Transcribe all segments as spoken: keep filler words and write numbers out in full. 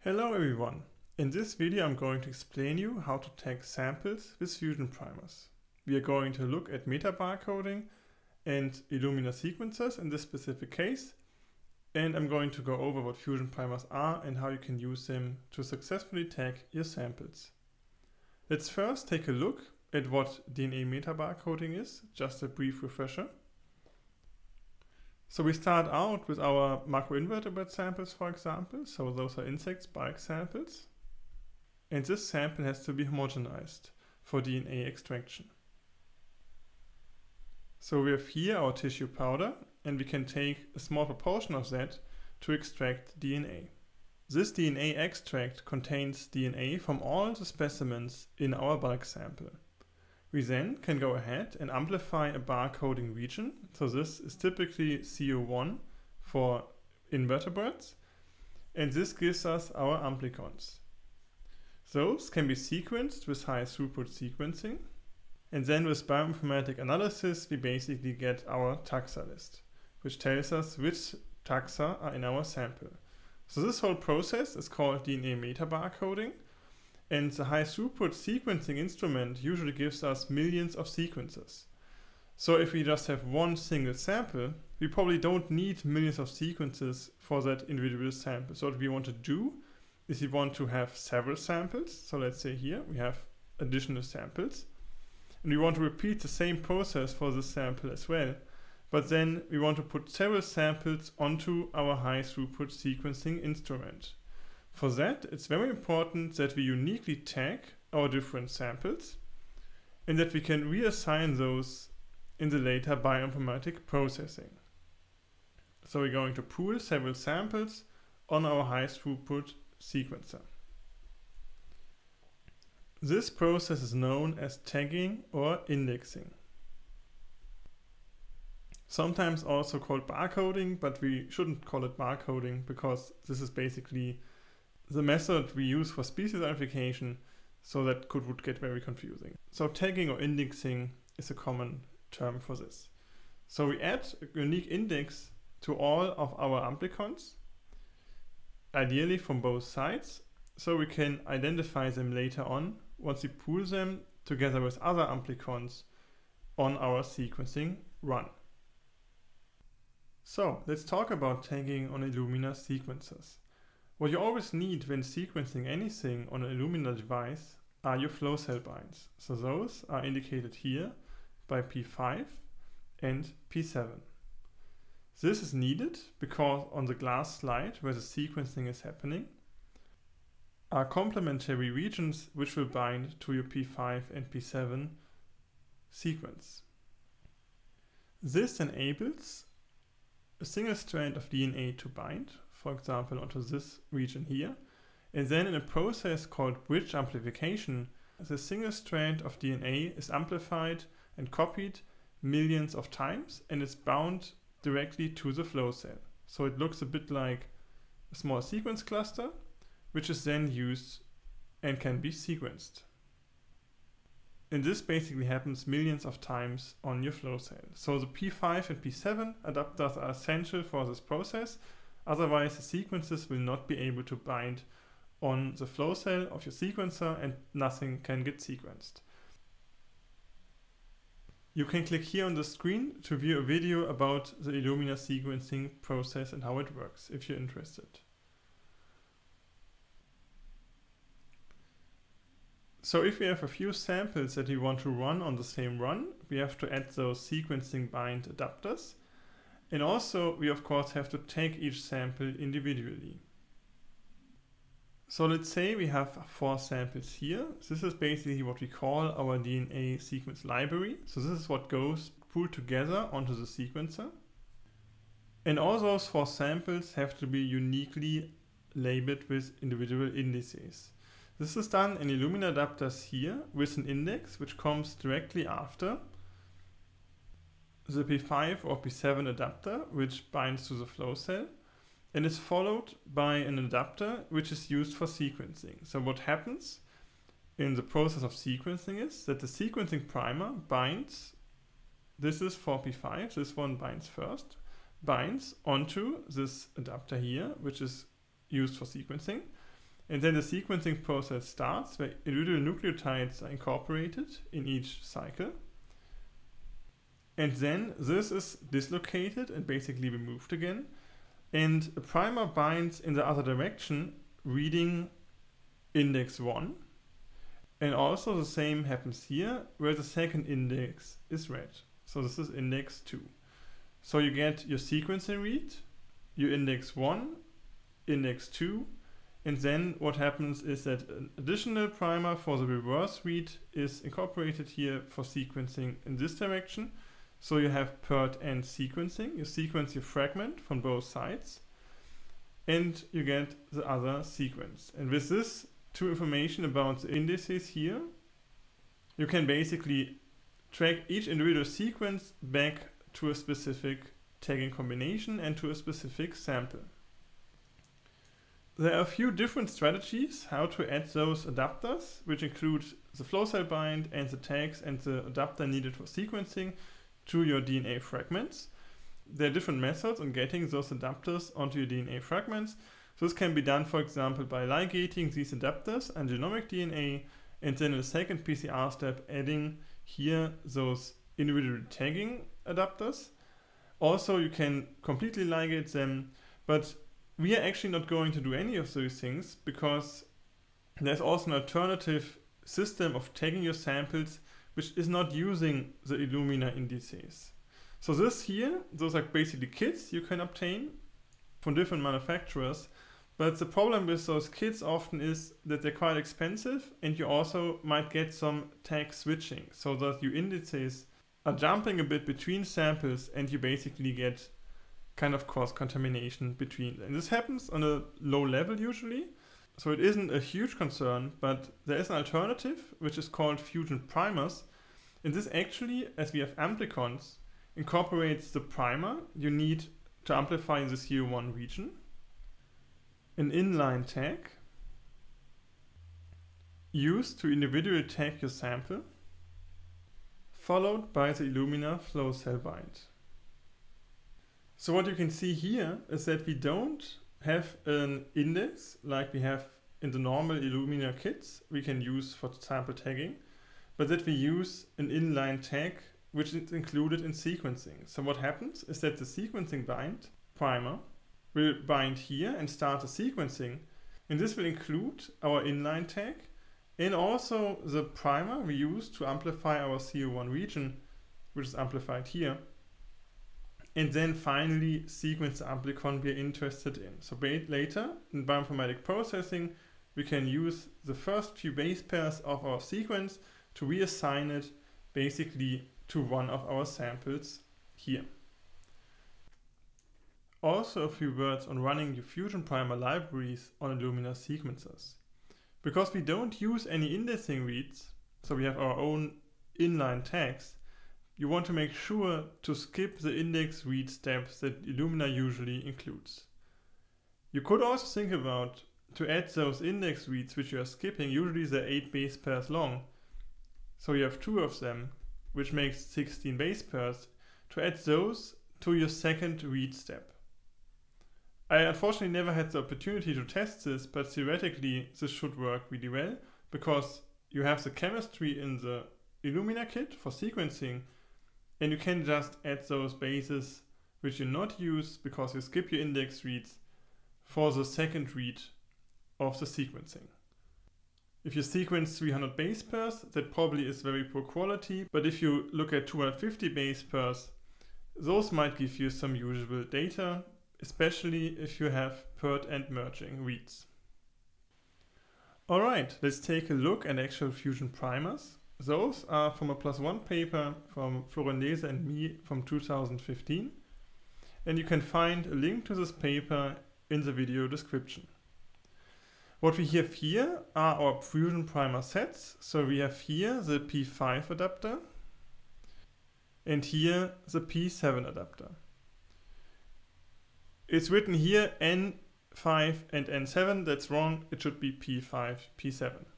Hello everyone! In this video I'm going to explain you how to tag samples with Fusion primers. We are going to look at metabarcoding and Illumina sequencers in this specific case, and I'm going to go over what Fusion primers are and how you can use them to successfully tag your samples. Let's first take a look at what D N A metabarcoding is, just a brief refresher. So we start out with our macroinvertebrate samples, for example. So those are insects, bulk samples. And this sample has to be homogenized for D N A extraction. So we have here our tissue powder, and we can take a small proportion of that to extract D N A. This D N A extract contains D N A from all the specimens in our bulk sample. We then can go ahead and amplify a barcoding region. So this is typically C O one for invertebrates, and this gives us our amplicons. Those can be sequenced with high throughput sequencing, and then with bioinformatic analysis we basically get our taxa list, which tells us which taxa are in our sample. So this whole process is called D N A metabarcoding. And the high throughput sequencing instrument usually gives us millions of sequences. So if we just have one single sample, we probably don't need millions of sequences for that individual sample. So what we want to do is we want to have several samples. So let's say here we have additional samples. And we want to repeat the same process for this sample as well. But then we want to put several samples onto our high throughput sequencing instrument. For that, it's very important that we uniquely tag our different samples and that we can reassign those in the later bioinformatic processing. So we're going to pool several samples on our high throughput sequencer. This process is known as tagging or indexing. Sometimes also called barcoding, but we shouldn't call it barcoding because this is basically the method we use for species identification, so that could would get very confusing. So tagging or indexing is a common term for this. So we add a unique index to all of our amplicons, ideally from both sides, so we can identify them later on once we pool them together with other amplicons on our sequencing run. So let's talk about tagging on Illumina sequencers. What you always need when sequencing anything on an Illumina device are your flow cell binds. So those are indicated here by P five and P seven. This is needed because on the glass slide where the sequencing is happening are complementary regions which will bind to your P five and P seven sequence. This enables a single strand of D N A to bind, for example, onto this region here. And then in a process called bridge amplification, the single strand of D N A is amplified and copied millions of times, and it's bound directly to the flow cell. So it looks a bit like a small sequence cluster, which is then used and can be sequenced. And this basically happens millions of times on your flow cell. So the P five and P seven adapters are essential for this process. Otherwise, the sequences will not be able to bind on the flow cell of your sequencer and nothing can get sequenced. You can click here on the screen to view a video about the Illumina sequencing process and how it works, if you're interested. So if we have a few samples that we want to run on the same run, we have to add those sequencing bind adapters. And also, we of course have to tag each sample individually. So let's say we have four samples here. This is basically what we call our D N A sequence library. So this is what goes pooled together onto the sequencer. And all those four samples have to be uniquely labeled with individual indices. This is done in Illumina adapters here with an index which comes directly after the P five or P seven adapter, which binds to the flow cell, and is followed by an adapter which is used for sequencing. So what happens in the process of sequencing is that the sequencing primer binds, this is for P five, this one binds first, binds onto this adapter here, which is used for sequencing, And then the sequencing process starts where individual nucleotides are incorporated in each cycle. And then this is dislocated and basically removed again. And a primer binds in the other direction, reading index one. And also the same happens here, where the second index is read. So this is index two. So you get your sequencing read, your index one, index two, and then what happens is that an additional primer for the reverse read is incorporated here for sequencing in this direction. So you have pert end sequencing. You sequence your fragment from both sides, and you get the other sequence. And with this two information about the indices here, you can basically track each individual sequence back to a specific tagging combination and to a specific sample. There are a few different strategies how to add those adapters, which include the flow cell bind and the tags and the adapter needed for sequencing to your D N A fragments. There are different methods on getting those adapters onto your D N A fragments. So this can be done, for example, by ligating these adapters and genomic D N A, and then in the second P C R step adding here those individual tagging adapters. Also, you can completely ligate them, but we are actually not going to do any of those things because there's also an alternative system of tagging your samples which is not using the Illumina indices. So this here, those are basically kits you can obtain from different manufacturers, but the problem with those kits often is that they're quite expensive, and you also might get some tag switching, so that your indices are jumping a bit between samples and you basically get kind of cross contamination between them. And this happens on a low level usually, so it isn't a huge concern, but there is an alternative which is called Fusion Primers, and this actually, as we have amplicons, incorporates the primer you need to amplify the C O one region, an inline tag used to individually tag your sample, followed by the Illumina flow cell bind. So what you can see here is that we don't have an index like we have in the normal Illumina kits we can use for sample tagging, but that we use an inline tag which is included in sequencing. So what happens is that the sequencing bind primer will bind here and start the sequencing, and this will include our inline tag and also the primer we use to amplify our C O one region, which is amplified here, and then finally sequence the amplicon we are interested in. So later in bioinformatic processing we can use the first few base pairs of our sequence to reassign it basically to one of our samples here. Also a few words on running your Fusion Primer libraries on Illumina sequencers. Because we don't use any indexing reads, so we have our own inline tags, you want to make sure to skip the index read steps that Illumina usually includes. You could also think about to add those index reads which you are skipping, usually they're eight base pairs long, so you have two of them, which makes sixteen base pairs, to add those to your second read step. I unfortunately never had the opportunity to test this, but theoretically this should work really well, because you have the chemistry in the Illumina kit for sequencing, and you can just add those bases which you not use because you skip your index reads for the second read of the sequencing. If you sequence three hundred base pairs, that probably is very poor quality, but if you look at two hundred fifty base pairs, those might give you some usable data, especially if you have pert and merging reads. Alright, let's take a look at actual Fusion primers. Those are from a plus one paper from Florian Leese and me from two thousand fifteen, and you can find a link to this paper in the video description. What we have here are our Fusion primer sets. So we have here the P five adapter and here the P seven adapter. It's written here N five and N seven, that's wrong, it should be P five, P seven.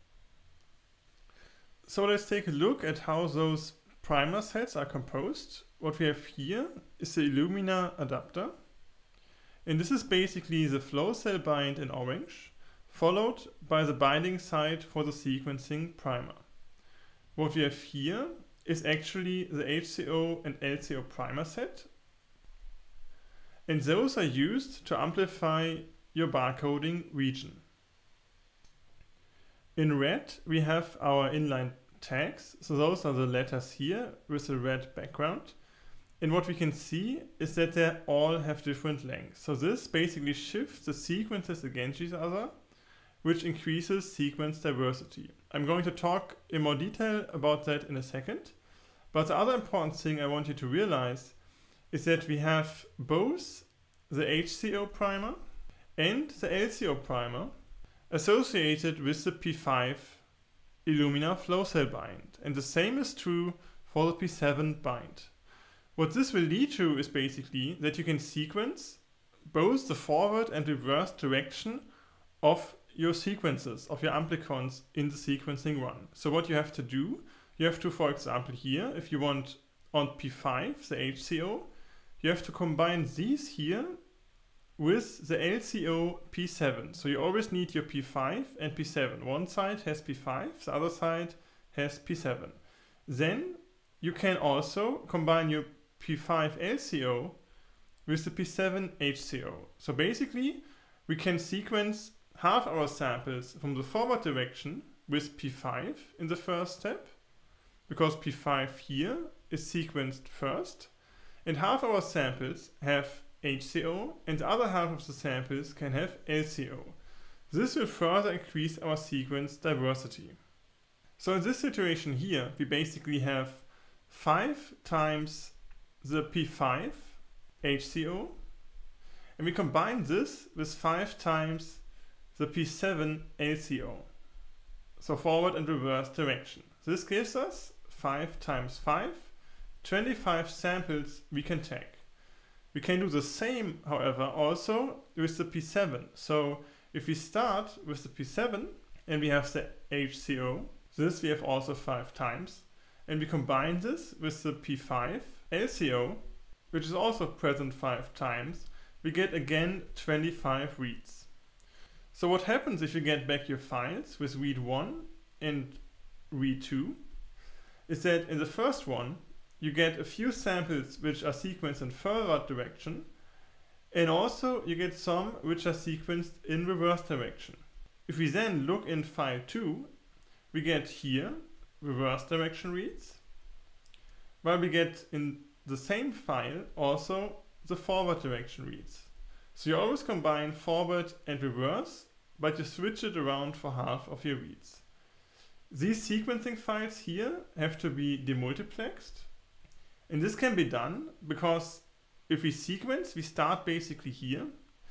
So let's take a look at how those primer sets are composed. What we have here is the Illumina adapter, and this is basically the flow cell bind in orange, followed by the binding site for the sequencing primer. What we have here is actually the H C O and L C O primer set, and those are used to amplify your barcoding region. In red we have our inline tags, so those are the letters here with a red background. And what we can see is that they all have different lengths. So this basically shifts the sequences against each other, which increases sequence diversity. I'm going to talk in more detail about that in a second. But the other important thing I want you to realize is that we have both the H C O primer and the L C O primer associated with the P five Illumina flow cell bind. And the same is true for the P seven bind. What this will lead to is basically that you can sequence both the forward and reverse direction of your sequences, of your amplicons in the sequencing run. So what you have to do, you have to, for example here, if you want on P five, the H C O, you have to combine these here with the L C O P seven. So you always need your P five and P seven. One side has P five, the other side has P seven. Then you can also combine your P five L C O with the P seven H C O. So basically we can sequence half our samples from the forward direction with P five in the first step, because P five here is sequenced first, and half our samples have H C O and the other half of the samples can have L C O. This will further increase our sequence diversity. So in this situation here we basically have five times the P five H C O, and we combine this with five times the P seven L C O, so forward and reverse direction. This gives us five times five, twenty-five samples we can tag. We can do the same, however, also with the P seven. So if we start with the P seven and we have the H C O, this we have also five times, and we combine this with the P five L C O, which is also present five times, we get again twenty-five reads. So what happens if you get back your files with read one and read two is that in the first one you get a few samples which are sequenced in forward direction, and also you get some which are sequenced in reverse direction. If we then look in file two, we get here reverse direction reads, while we get in the same file also the forward direction reads. So you always combine forward and reverse, but you switch it around for half of your reads. These sequencing files here have to be demultiplexed, and this can be done because if we sequence, we start basically here.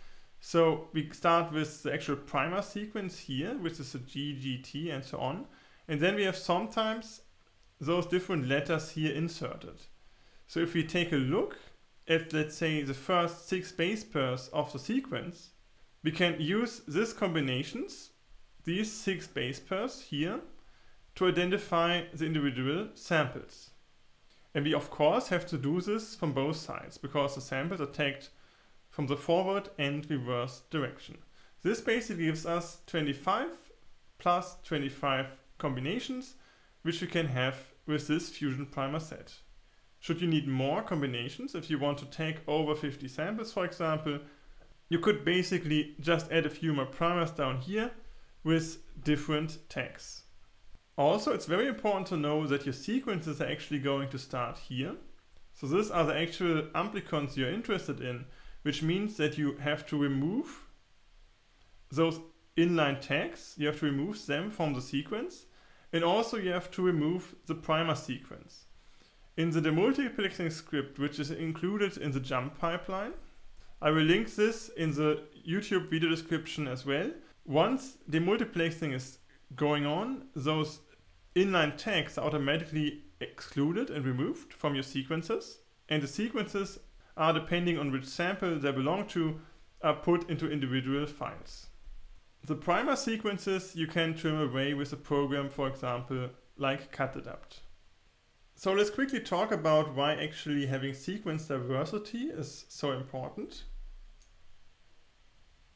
So we start with the actual primer sequence here, which is a G, G, T and so on, and then we have sometimes those different letters here inserted. So if we take a look at, let's say, the first six base pairs of the sequence, we can use these combinations, these six base pairs here, to identify the individual samples. And we of course have to do this from both sides, because the samples are tagged from the forward and reverse direction. This basically gives us twenty-five plus twenty-five combinations, which we can have with this Fusion Primer set. Should you need more combinations, if you want to take over fifty samples, for example, you could basically just add a few more primers down here with different tags. Also, it's very important to know that your sequences are actually going to start here. So these are the actual amplicons you're interested in, which means that you have to remove those inline tags, you have to remove them from the sequence, and also you have to remove the primer sequence. In the demultiplexing script, which is included in the jump pipeline, I will link this in the YouTube video description as well. Once demultiplexing is going on, those inline tags are automatically excluded and removed from your sequences, and the sequences are, depending on which sample they belong to, are put into individual files. The primer sequences you can trim away with a program, for example, like CutAdapt. So let's quickly talk about why actually having sequence diversity is so important.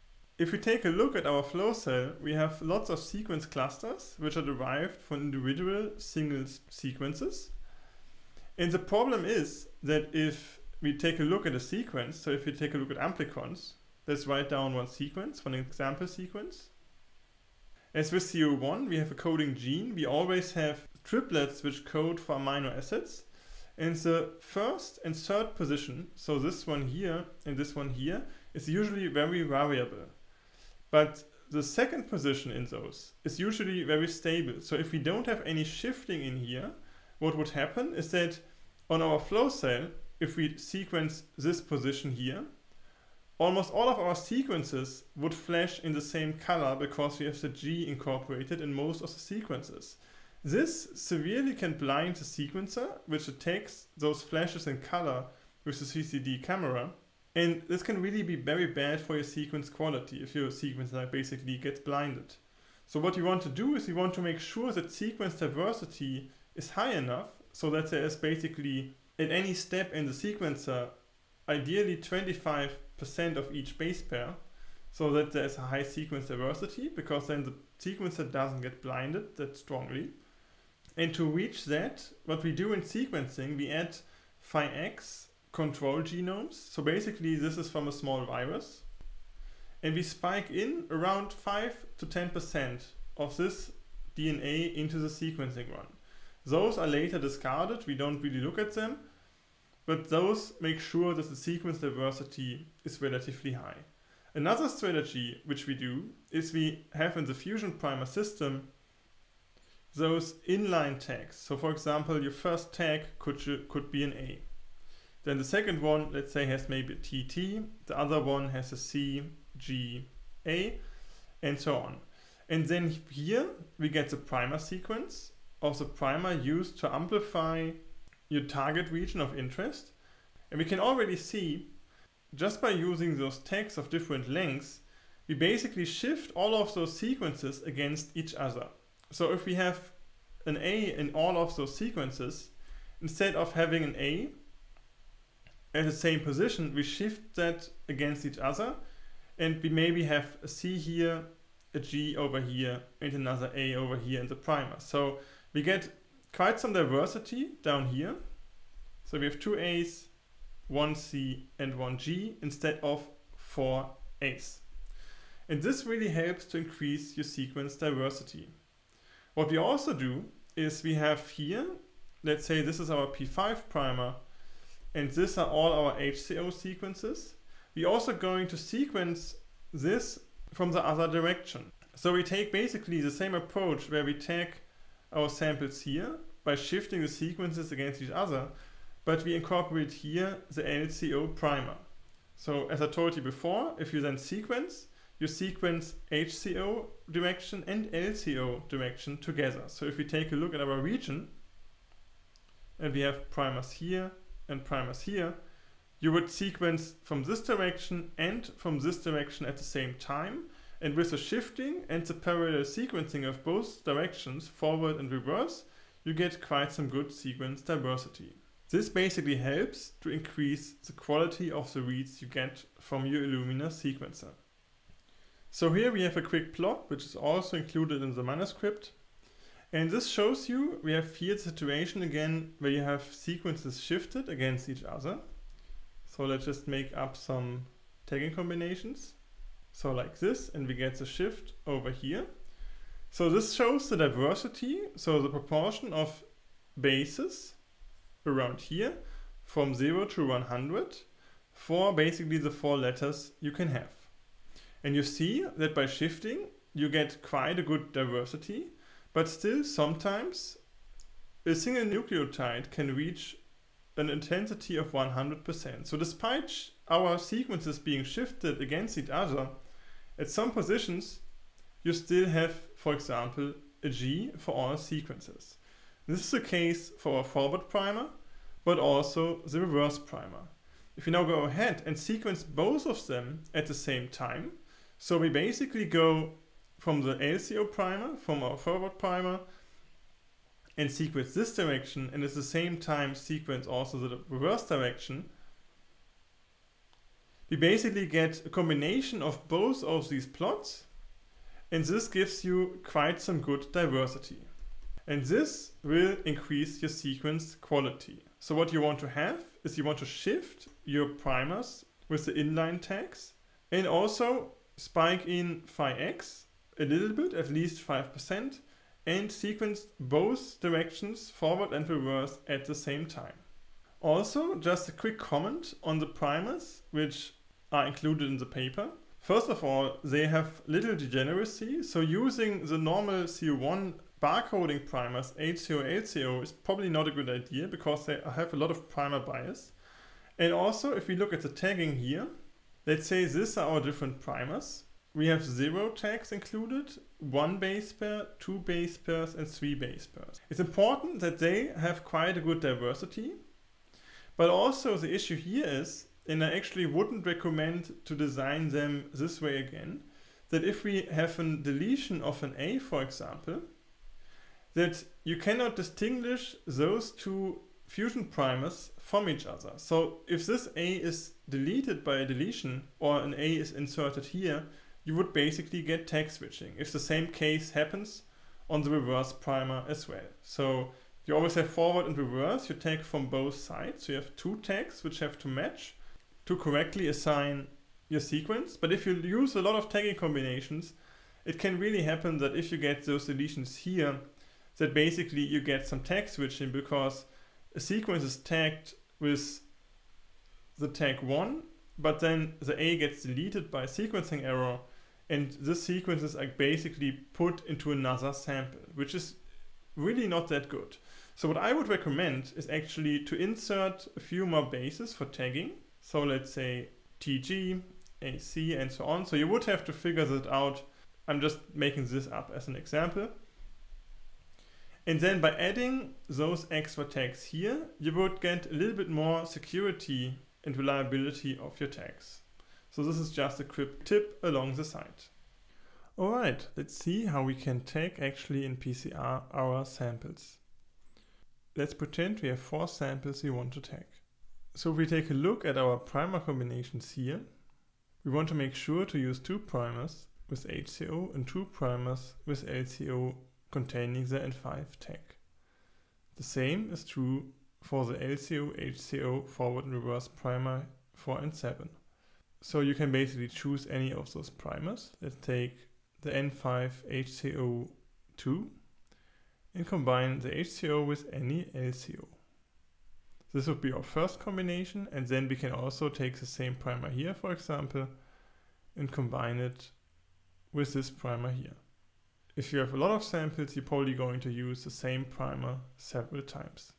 If we take a look at our flow cell, we have lots of sequence clusters which are derived from individual single sequences. And the problem is that if we take a look at a sequence, so if we take a look at amplicons, let's write down one sequence, one example sequence. As with C O one, we have a coding gene. We always have triplets which code for amino acids. And the first and third position, so this one here and this one here, is usually very variable. But the second position in those is usually very stable. So if we don't have any shifting in here, what would happen is that on our flow cell, if we sequence this position here, almost all of our sequences would flash in the same color because we have the G incorporated in most of the sequences. This severely can blind the sequencer, which detects those flashes in color with the C C D camera. And this can really be very bad for your sequence quality if your sequencer basically gets blinded. So what you want to do is you want to make sure that sequence diversity is high enough so that there is basically at any step in the sequencer ideally twenty-five percent of each base pair, so that there is a high sequence diversity, because then the sequencer doesn't get blinded that strongly. And to reach that, what we do in sequencing, we add phi X control genomes. So basically this is from a small virus. And we spike in around five to ten percent of this D N A into the sequencing run. Those are later discarded, we don't really look at them, but those make sure that the sequence diversity is relatively high. Another strategy which we do is we have in the Fusion Primer system those inline tags. So for example, your first tag could, could be an A. Then the second one, let's say, has maybe a T T, the other one has a C, G, A, and so on. And then here we get the primer sequence of the primer used to amplify your target region of interest. And we can already see, just by using those tags of different lengths, we basically shift all of those sequences against each other. So if we have an A in all of those sequences, instead of having an A at the same position, we shift that against each other, and we maybe have a C here, a G over here, and another A over here in the primer. So we get quite some diversity down here. So we have two A's, one C, and one G instead of four A's. And this really helps to increase your sequence diversity. What we also do is we have here, let's say this is our P five primer, and these are all our H C O sequences. We're also going to sequence this from the other direction. So we take basically the same approach where we tag our samples here by shifting the sequences against each other, but we incorporate here the L C O primer. So as I told you before, if you then sequence, you sequence H C O direction and L C O direction together. So if we take a look at our region, and we have primers here and primers here, you would sequence from this direction and from this direction at the same time. And with the shifting and the parallel sequencing of both directions, forward and reverse, you get quite some good sequence diversity. This basically helps to increase the quality of the reads you get from your Illumina sequencer. So here we have a quick plot, which is also included in the manuscript. And this shows you, we have here the situation again where you have sequences shifted against each other. So let's just make up some tagging combinations. So like this, and we get the shift over here. So this shows the diversity, so the proportion of bases around here from zero to one hundred for basically the four letters you can have. And you see that by shifting, you get quite a good diversity, but still sometimes a single nucleotide can reach an intensity of one hundred percent. So despite our sequences being shifted against each other, at some positions, you still have, for example, a G for all sequences. This is the case for our forward primer, but also the reverse primer. If we now go ahead and sequence both of them at the same time, so we basically go from the L C O primer, from our forward primer, and sequence this direction, and at the same time sequence also the reverse direction, we basically get a combination of both of these plots, and this gives you quite some good diversity. And this will increase your sequence quality. So what you want to have is you want to shift your primers with the inline tags and also spike in phi x a little bit, at least five percent, and sequence both directions, forward and reverse, at the same time. Also, just a quick comment on the primers which are included in the paper. First of all, they have little degeneracy, so using the normal C O one barcoding primers, H C O, L C O, is probably not a good idea because they have a lot of primer bias. And also, if we look at the tagging here, let's say these are our different primers. We have zero tags included, one base pair, two base pairs, and three base pairs. It's important that they have quite a good diversity, but also the issue here is, and I actually wouldn't recommend to design them this way again, that if we have a deletion of an A, for example, that you cannot distinguish those two fusion primers from each other. So if this A is deleted by a deletion or an A is inserted here, you would basically get tag switching if the same case happens on the reverse primer as well. So you always have forward and reverse, you tag from both sides. So you have two tags which have to match to correctly assign your sequence. But if you use a lot of tagging combinations, it can really happen that if you get those deletions here, that basically you get some tag switching because a sequence is tagged with the tag one, but then the A gets deleted by a sequencing error, and the sequences are basically put into another sample, which is really not that good. So what I would recommend is actually to insert a few more bases for tagging. So let's say T G, A C, and so on. So you would have to figure that out. I'm just making this up as an example. And then by adding those extra tags here, you would get a little bit more security and reliability of your tags. So this is just a quick tip along the side. Alright, let's see how we can tag actually in P C R our samples. Let's pretend we have four samples we want to tag. So if we take a look at our primer combinations here, we want to make sure to use two primers with H C O and two primers with L C O containing the N five tag. The same is true for the L C O, H C O, forward and reverse primer four and seven. So you can basically choose any of those primers. Let's take the N five H C O two and combine the H C O with any L C O. This would be our first combination, and then we can also take the same primer here, for example, and combine it with this primer here. If you have a lot of samples, you're probably going to use the same primer several times.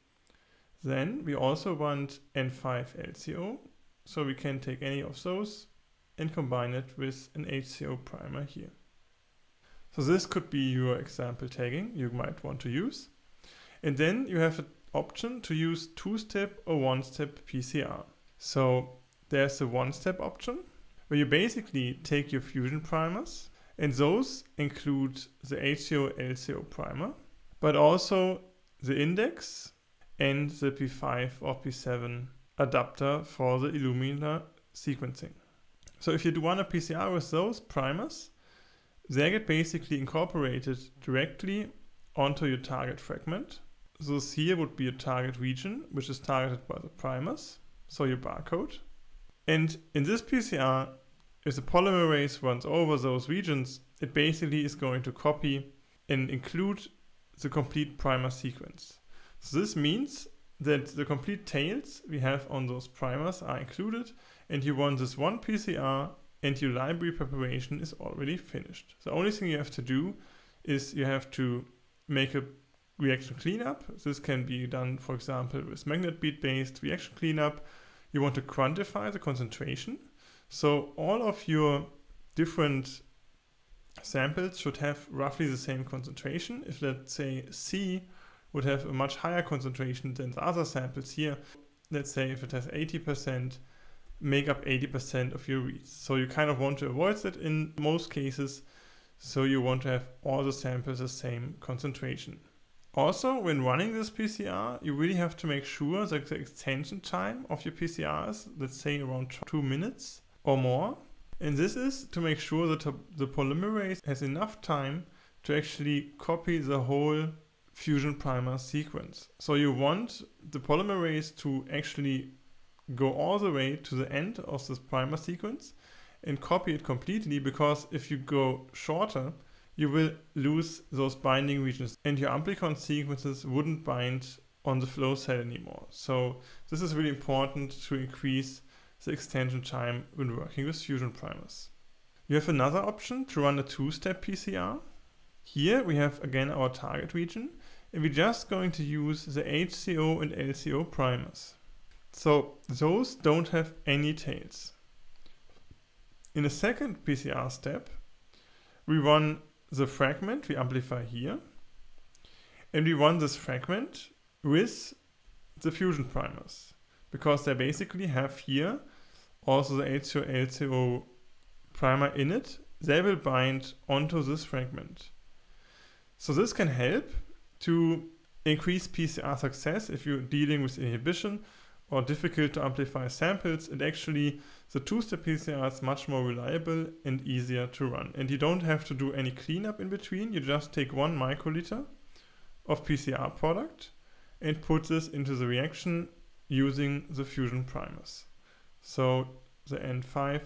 Then we also want N five L C O, so we can take any of those and combine it with an H C O primer here. So this could be your example tagging you might want to use. And then you have an option to use two-step or one-step P C R. So there's the one-step option, where you basically take your fusion primers, and those include the H C O L C O primer, but also the index and the P five or P seven adapter for the Illumina sequencing. So if you do want a P C R with those primers, they get basically incorporated directly onto your target fragment. So this here would be a target region, which is targeted by the primers, so your barcode. And in this P C R, if the polymerase runs over those regions, it basically is going to copy and include the complete primer sequence. So this means that the complete tails we have on those primers are included, and you run this one P C R and your library preparation is already finished. The only thing you have to do is you have to make a reaction cleanup. This can be done, for example, with magnet bead based reaction cleanup. You want to quantify the concentration. So all of your different samples should have roughly the same concentration. If, let's say, C would have a much higher concentration than the other samples here, let's say if it has eighty percent, make up eighty percent of your reads. So you kind of want to avoid that in most cases. So you want to have all the samples the same concentration. Also, when running this P C R, you really have to make sure that the extension time of your P C R is, let's say, around two minutes or more. And this is to make sure that the polymerase has enough time to actually copy the whole fusion primer sequence. So you want the polymerase to actually go all the way to the end of this primer sequence and copy it completely, because if you go shorter, you will lose those binding regions and your amplicon sequences wouldn't bind on the flow cell anymore. So this is really important to increase the extension time when working with fusion primers. You have another option to run a two-step P C R. Here we have again our target region, and we're just going to use the H C O and L C O primers. So those don't have any tails. In the second P C R step, we run the fragment we amplify here, and we run this fragment with the fusion primers, because they basically have here also the H C O L C O primer in it. They will bind onto this fragment. So this can help to increase P C R success if you're dealing with inhibition or difficult to amplify samples, and actually the two-step P C R is much more reliable and easier to run. And you don't have to do any cleanup in between. You just take one microliter of P C R product and put this into the reaction using the fusion primers. So the N five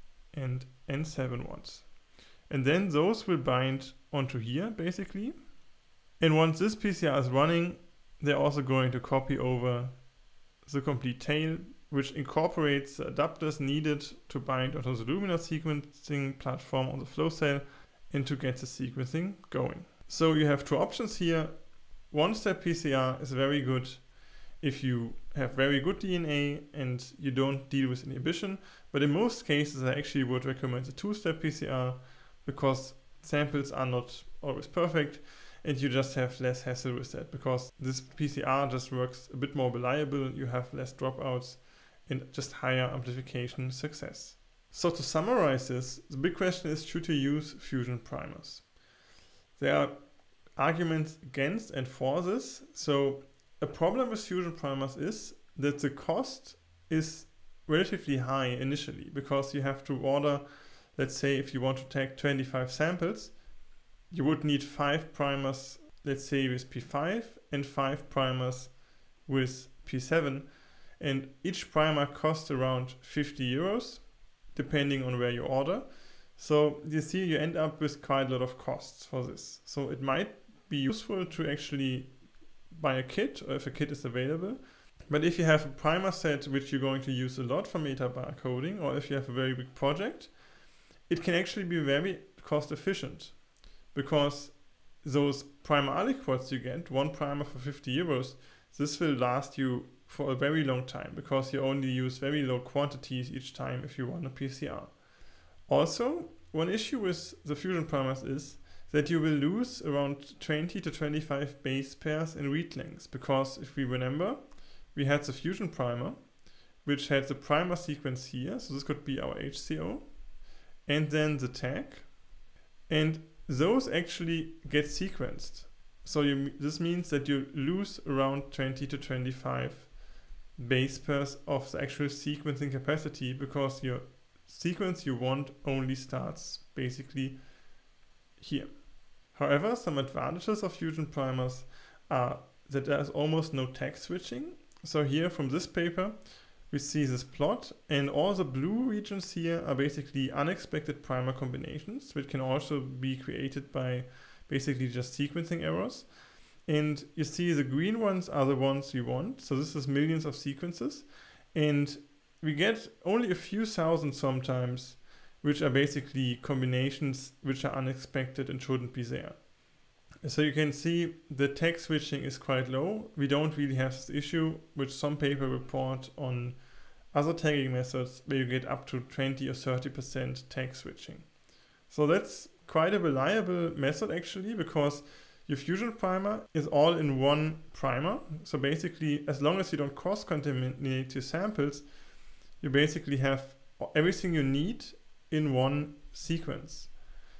and N seven ones. And then those will bind onto here basically. And once this P C R is running, they're also going to copy over the complete tail, which incorporates the adapters needed to bind onto the Lumina sequencing platform on the flow cell and to get the sequencing going. So you have two options here. One-step P C R is very good if you have very good D N A and you don't deal with inhibition, but in most cases I actually would recommend the two-step P C R, because samples are not always perfect and you just have less hassle with that, because this P C R just works a bit more reliable, you have less dropouts and just higher amplification success. So to summarize this, the big question is, should you use fusion primers? There are arguments against and for this. So a problem with fusion primers is that the cost is relatively high initially, because you have to order, let's say if you want to take twenty-five samples, you would need five primers, let's say with P five, and five primers with P seven. And each primer costs around fifty euros, depending on where you order. So you see, you end up with quite a lot of costs for this. So it might be useful to actually buy a kit, or if a kit is available. But if you have a primer set which you're going to use a lot for metabar coding, or if you have a very big project, it can actually be very cost efficient, because those primer aliquots you get, one primer for fifty euros, this will last you for a very long time, because you only use very low quantities each time if you run a P C R. Also, one issue with the fusion primers is that you will lose around twenty to twenty-five base pairs in read lengths, because if we remember, we had the fusion primer, which had the primer sequence here, so this could be our H C O, and then the tag, and those actually get sequenced. So you, this means that you lose around twenty to twenty-five base pairs of the actual sequencing capacity, because your sequence you want only starts basically here. However, some advantages of fusion primers are that there is almost no tag switching. So here from this paper, we see this plot, and all the blue regions here are basically unexpected primer combinations, which can also be created by basically just sequencing errors. And you see the green ones are the ones we want. So this is millions of sequences. And we get only a few thousand sometimes, which are basically combinations which are unexpected and shouldn't be there. So you can see the tag switching is quite low. We don't really have this issue, which some paper report on other tagging methods where you get up to twenty or thirty percent tag switching. So that's quite a reliable method actually, because your fusion primer is all in one primer. So basically, as long as you don't cross-contaminate your samples, you basically have everything you need in one sequence.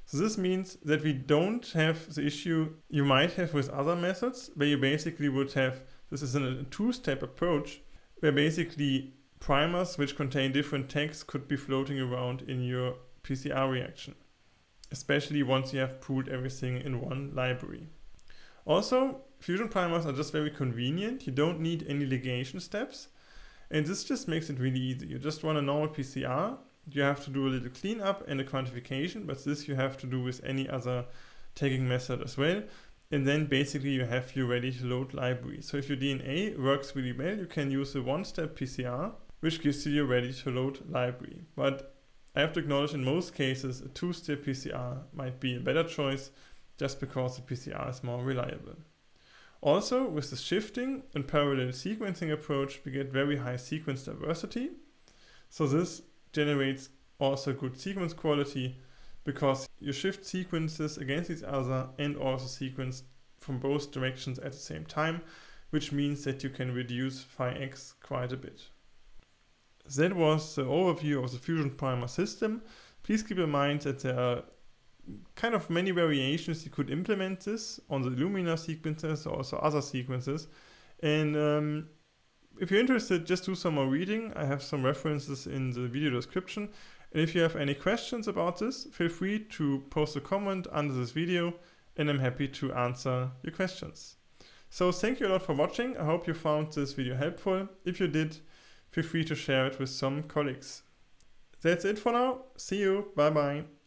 So this means that we don't have the issue you might have with other methods, where you basically would have, this is a two-step approach, where basically primers which contain different tags could be floating around in your P C R reaction, especially once you have pooled everything in one library. Also, fusion primers are just very convenient. You don't need any ligation steps, and this just makes it really easy. You just run a normal P C R. You have to do a little cleanup and a quantification, but this you have to do with any other tagging method as well. And then basically you have your ready to load library. So if your D N A works really well, you can use a one-step P C R, which gives you your ready to load library. But I have to acknowledge in most cases, a two-step P C R might be a better choice just because the P C R is more reliable. Also, with the shifting and parallel sequencing approach, we get very high sequence diversity. So this generates also good sequence quality because you shift sequences against each other and also sequence from both directions at the same time, which means that you can reduce phi x quite a bit. That was the overview of the fusion primer system. Please keep in mind that there are kind of many variations you could implement this on the Illumina sequences, also other sequences. And um, if you're interested, just do some more reading. I have some references in the video description. And if you have any questions about this, feel free to post a comment under this video and I'm happy to answer your questions. So thank you a lot for watching. I hope you found this video helpful. If you did, feel free to share it with some colleagues. That's it for now. See you. Bye bye.